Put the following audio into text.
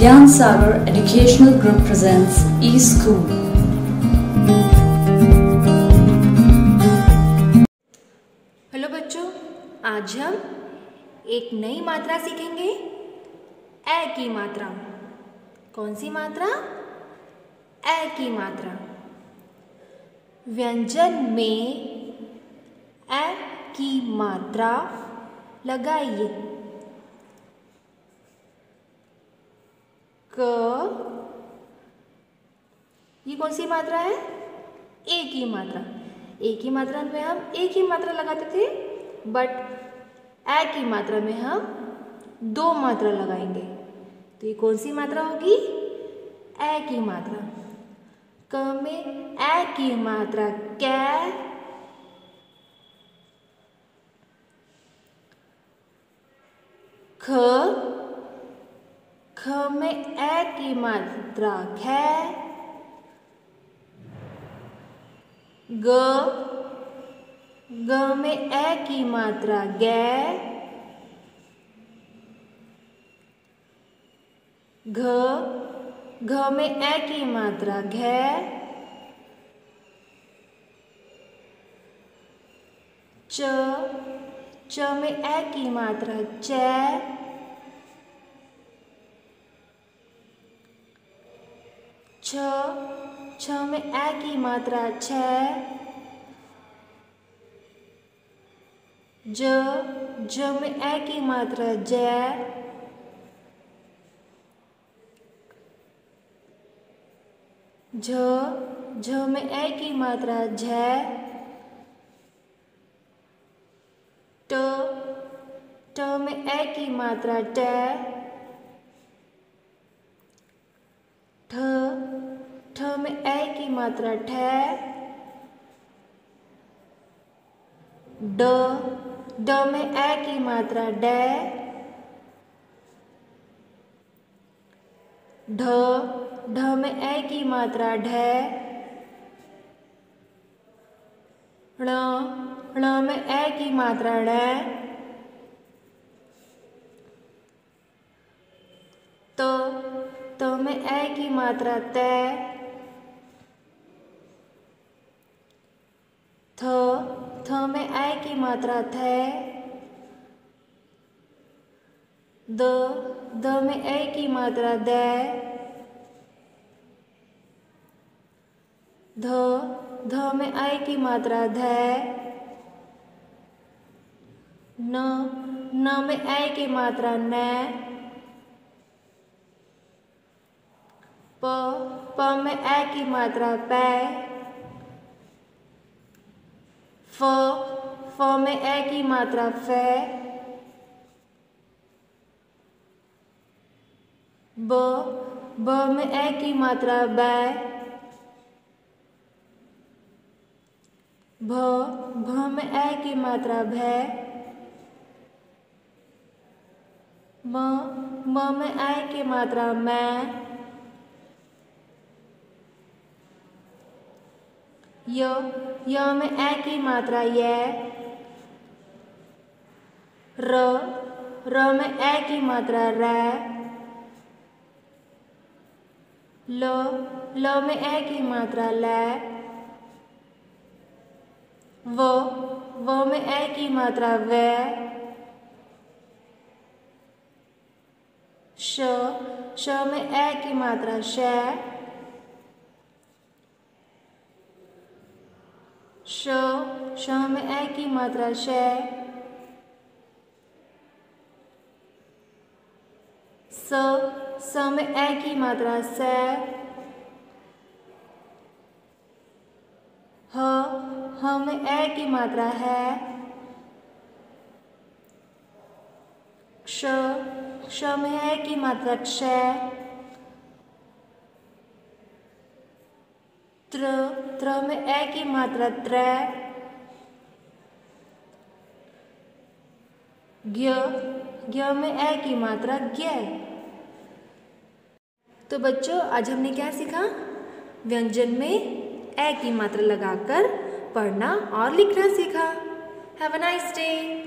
Gyan Sagar Educational Group presents eSchool. Hello बच्चों, आज हम एक नई मात्रा सीखेंगे। ए की मात्रा। कौन सी मात्रा? ए की मात्रा। व्यंजन में ए की मात्रा लगाइए। क, ये कौन सी मात्रा है? ए की मात्रा। ए की मात्रा में हम एक ही मात्रा लगाते थे, बट ए की मात्रा में हम दो मात्रा लगाएंगे। तो ये कौन सी मात्रा होगी? ए की मात्रा। क में ए की मात्रा कै, ख में ए की मात्रा खे, ग में ए की मात्रा गे, घ में ए की मात्रा घे, च में ए की मात्रा चे, छ में ए की मात्रा छे, ज में ए की मात्रा जै, झ में ए की मात्रा झै, ट में ए की मात्रा टे, ठ में ए की मात्रा ठे, ड में ए की मात्रा डे, ढ में ए की मात्रा ढे, ण में ए की मात्रा ड़े, त में ए की मात्रा ते, थ में ए की मात्रा थे, द में ए की मात्रा दे, ध में ए की मात्रा धे, न में ए की मात्रा ने, प में ए की मात्रा पै, फ में ए की मात्रा फे, ब में ए की मात्रा बै, भ में ए की मात्रा भै, म में ए की मात्रा मैं, य में ए की मात्रा ये, र में ए की मात्रा रै, ल में ए की मात्रा लै, व में ए की मात्रा वे, श में ए की मात्रा शै, श में ए की मात्रा शै, स में ए की मात्रा से, ह में ए की मात्रा है, क्ष में ए की मात्रा क्षय, त्र में ए की मात्रा त्रै, ज्ञ में ए की मात्रा ज्ञ। तो बच्चों, आज हमने क्या सीखा? व्यंजन में ए की मात्रा लगाकर पढ़ना और लिखना सीखा। Have a nice day.